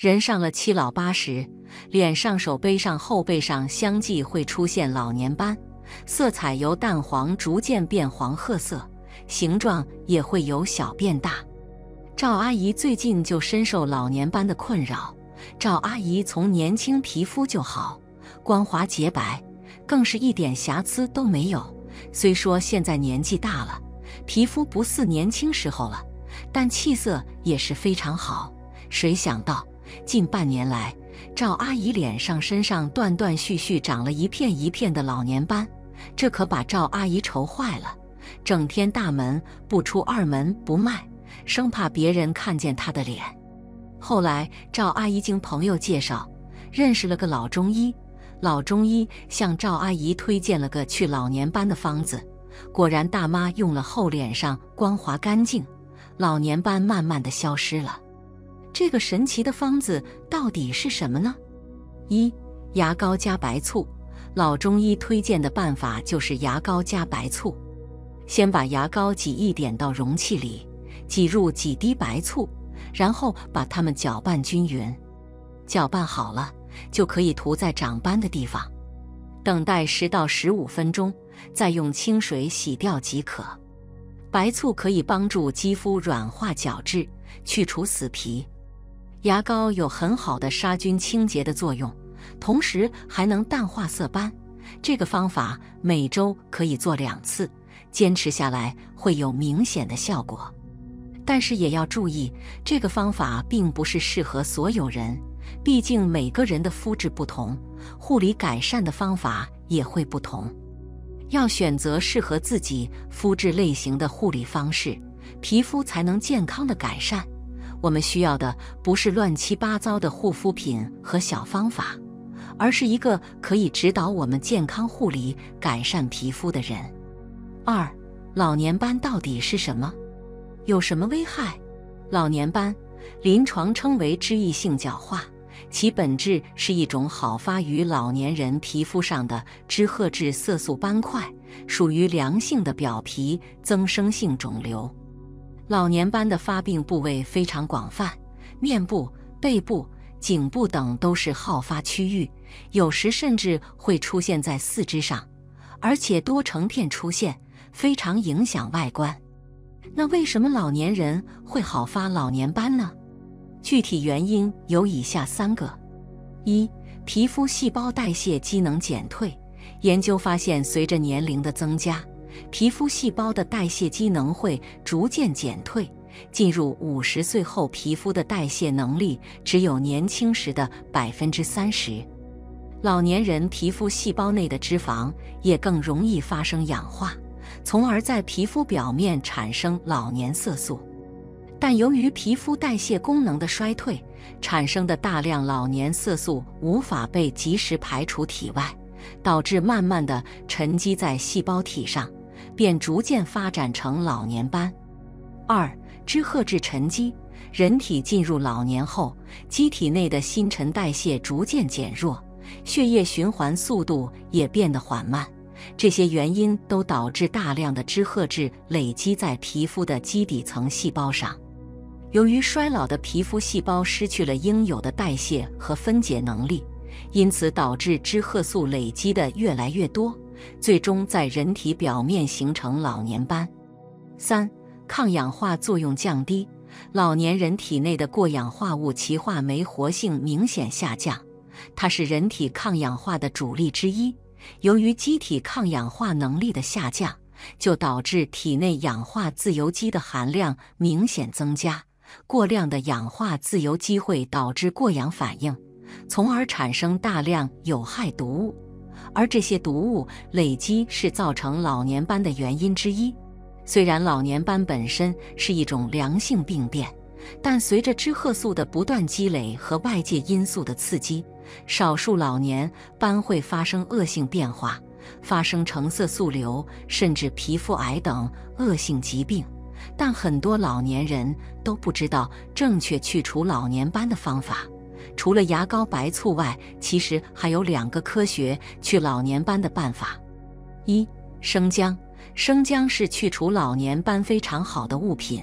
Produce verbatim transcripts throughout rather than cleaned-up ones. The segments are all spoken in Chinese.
人上了七老八十，脸上、手背上、后背上相继会出现老年斑，色彩由淡黄逐渐变黄褐色，形状也会由小变大。赵阿姨最近就深受老年斑的困扰。赵阿姨从年轻皮肤就好，光滑洁白，更是一点瑕疵都没有。虽说现在年纪大了，皮肤不似年轻时候了，但气色也是非常好。谁想到近半年来，赵阿姨脸上、身上断断续续长了一片一片的老年斑，这可把赵阿姨愁坏了，整天大门不出二门不迈，生怕别人看见她的脸。后来赵阿姨经朋友介绍认识了个老中医，老中医向赵阿姨推荐了个去老年斑的方子，果然大妈用了后，脸上光滑干净，老年斑慢慢的消失了。这个神奇的方子到底是什么呢？一、牙膏加白醋。老中医推荐的办法就是牙膏加白醋。先把牙膏挤一点到容器里，挤入几滴白醋，然后把它们搅拌均匀。搅拌好了，就可以涂在长斑的地方，等待十到十五分钟，再用清水洗掉即可。白醋可以帮助肌肤软化角质，去除死皮。牙膏有很好的杀菌清洁的作用，同时还能淡化色斑。这个方法每周可以做两次，坚持下来会有明显的效果。但是也要注意，这个方法并不是适合所有人，毕竟每个人的肤质不同，护理改善的方法也会不同。要选择适合自己肤质类型的护理方式，皮肤才能健康的改善。我们需要的不是乱七八糟的护肤品和小方法，而是一个可以指导我们健康护理、改善皮肤的人。二、老年斑到底是什么？有什么危害？老年斑临床称为脂溢性角化，其本质是一种好发于老年人皮肤上的脂褐质色素斑块，属于良性的表皮增生性肿瘤。老年斑的发病部位非常广泛，面部、背部、颈部等都是好发区域，有时甚至会出现在四肢上，而且多成片出现，非常影响外观。那为什么老年人会好发老年斑呢？具体原因有以下三个：一、皮肤细胞代谢机能减退。研究发现，随着年龄的增加，皮肤细胞的代谢机能会逐渐减退，进入五十岁后，皮肤的代谢能力只有年轻时的百分之三十。老年人皮肤细胞内的脂肪也更容易发生氧化，从而在皮肤表面产生老年色素。但由于皮肤代谢功能的衰退，产生的大量老年色素无法被及时排除体外，导致慢慢的沉积在细胞体上，便逐渐发展成老年斑。二、脂褐质沉积。人体进入老年后，机体内的新陈代谢逐渐减弱，血液循环速度也变得缓慢，这些原因都导致大量的脂褐质累积在皮肤的基底层细胞上。由于衰老的皮肤细胞失去了应有的代谢和分解能力，因此导致脂褐素累积的越来越多，最终在人体表面形成老年斑。三、抗氧化作用降低。老年人体内的过氧化物歧化酶活性明显下降，它是人体抗氧化的主力之一。由于机体抗氧化能力的下降，就导致体内氧化自由基的含量明显增加。过量的氧化自由基会导致过氧反应，从而产生大量有害毒物，而这些毒物累积是造成老年斑的原因之一。虽然老年斑本身是一种良性病变，但随着脂褐素的不断积累和外界因素的刺激，少数老年斑会发生恶性变化，发生成色素瘤甚至皮肤癌等恶性疾病。但很多老年人都不知道正确去除老年斑的方法。除了牙膏、白醋外，其实还有两个科学去老年斑的办法。一、生姜。生姜是去除老年斑非常好的物品。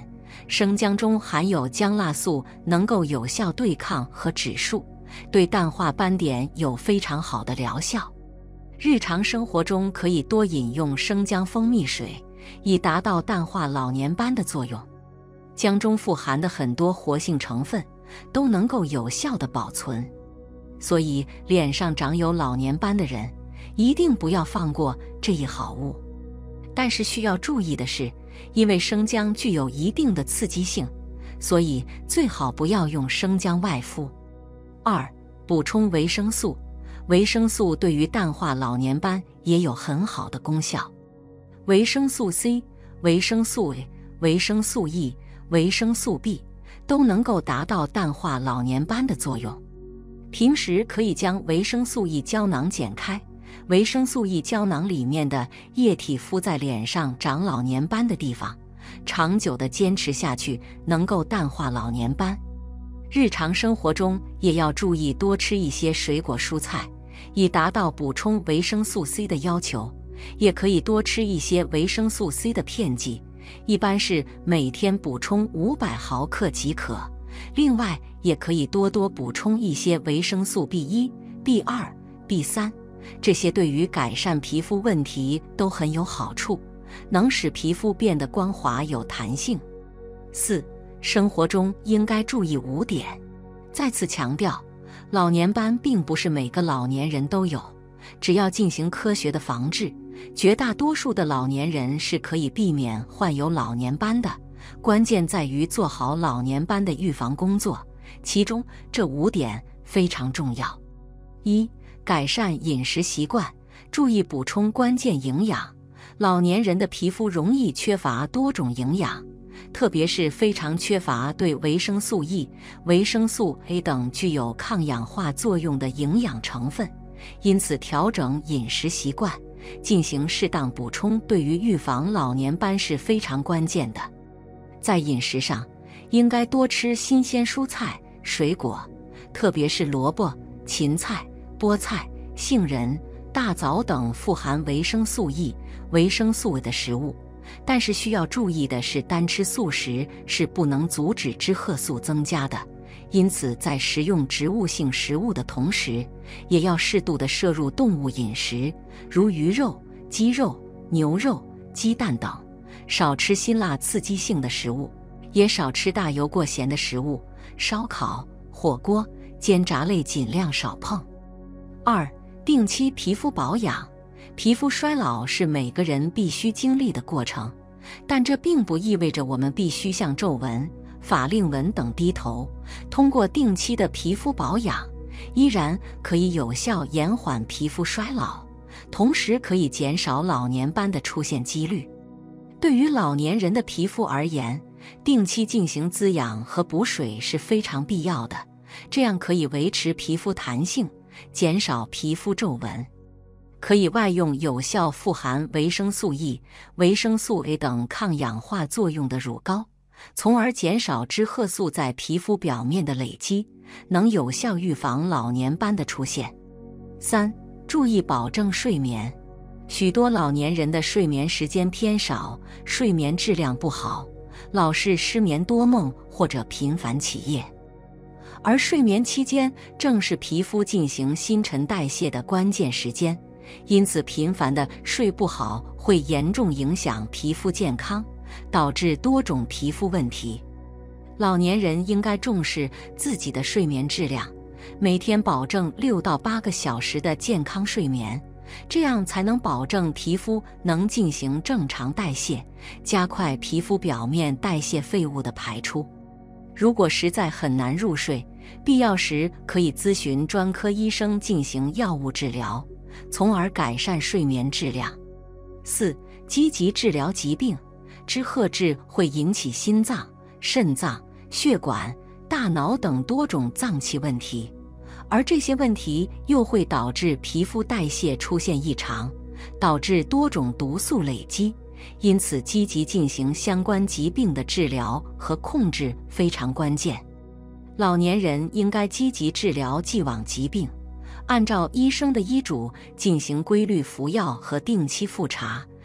生姜中含有姜辣素，能够有效对抗和指数，对淡化斑点有非常好的疗效。日常生活中可以多饮用生姜蜂蜜水，以达到淡化老年斑的作用。姜中富含的很多活性成分都能够有效的保存，所以脸上长有老年斑的人一定不要放过这一好物。但是需要注意的是，因为生姜具有一定的刺激性，所以最好不要用生姜外敷。二、补充维生素。维生素对于淡化老年斑也有很好的功效。维生素 C、维生素 A、维生素 E、维生素 B 都能够达到淡化老年斑的作用。平时可以将维生素 E 胶囊剪开，维生素 E 胶囊里面的液体敷在脸上长老年斑的地方，长久的坚持下去，能够淡化老年斑。日常生活中也要注意多吃一些水果蔬菜，以达到补充维生素 C 的要求。也可以多吃一些维生素 C 的片剂，一般是每天补充五百毫克即可。另外，也可以多多补充一些维生素 B 一、B 二、B 三，这些对于改善皮肤问题都很有好处，能使皮肤变得光滑有弹性。四、生活中应该注意五点。再次强调，老年斑并不是每个老年人都有，只要进行科学的防治，绝大多数的老年人是可以避免患有老年斑的。关键在于做好老年斑的预防工作，其中这五点非常重要。一、改善饮食习惯，注意补充关键营养。老年人的皮肤容易缺乏多种营养，特别是非常缺乏对维生素 E、维生素 A 等具有抗氧化作用的营养成分，因此调整饮食习惯，进行适当补充，对于预防老年斑是非常关键的。在饮食上，应该多吃新鲜蔬菜、水果，特别是萝卜、芹菜、菠菜、杏仁、大枣等富含维生素 E、维生素 A 的食物。但是需要注意的是，单吃素食是不能阻止脂褐素增加的，因此在食用植物性食物的同时，也要适度地摄入动物饮食，如鱼肉、鸡肉、牛肉、鸡蛋等，少吃辛辣刺激性的食物，也少吃大油过咸的食物，烧烤、火锅、煎炸类尽量少碰。二、定期皮肤保养。皮肤衰老是每个人必须经历的过程，但这并不意味着我们必须向皱纹、法令纹等低头。通过定期的皮肤保养，依然可以有效延缓皮肤衰老，同时可以减少老年斑的出现几率。对于老年人的皮肤而言，定期进行滋养和补水是非常必要的，这样可以维持皮肤弹性，减少皮肤皱纹。可以外用有效富含维生素 E、维生素 A 等抗氧化作用的乳膏，从而减少脂褐素在皮肤表面的累积，能有效预防老年斑的出现。三、注意保证睡眠。许多老年人的睡眠时间偏少，睡眠质量不好，老是失眠多梦或者频繁起夜。而睡眠期间正是皮肤进行新陈代谢的关键时间，因此频繁的睡不好会严重影响皮肤健康，导致多种皮肤问题。老年人应该重视自己的睡眠质量，每天保证六到八个小时的健康睡眠，这样才能保证皮肤能进行正常代谢，加快皮肤表面代谢废物的排出。如果实在很难入睡，必要时可以咨询专科医生进行药物治疗，从而改善睡眠质量。四、积极治疗疾病。脂褐质会引起心脏、肾脏、血管、大脑等多种脏器问题，而这些问题又会导致皮肤代谢出现异常，导致多种毒素累积，因此积极进行相关疾病的治疗和控制非常关键。老年人应该积极治疗既往疾病，按照医生的医嘱进行规律服药和定期复查，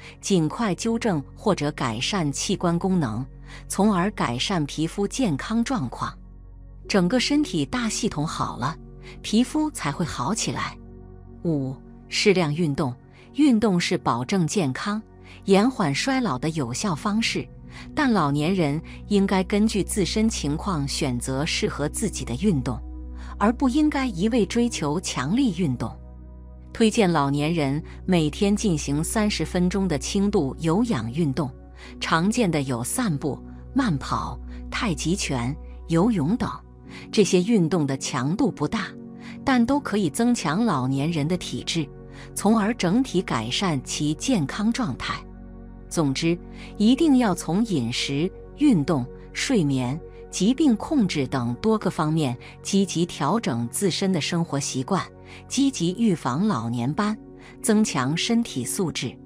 尽快纠正或者改善器官功能，从而改善皮肤健康状况。整个身体大系统好了，皮肤才会好起来。五、适量运动。运动是保证健康、延缓衰老的有效方式，但老年人应该根据自身情况选择适合自己的运动，而不应该一味追求强力运动。推荐老年人每天进行三十分钟的轻度有氧运动，常见的有散步、慢跑、太极拳、游泳等。这些运动的强度不大，但都可以增强老年人的体质，从而整体改善其健康状态。总之，一定要从饮食、运动、睡眠、疾病控制等多个方面积极调整自身的生活习惯，积极预防老年斑，增强身体素质。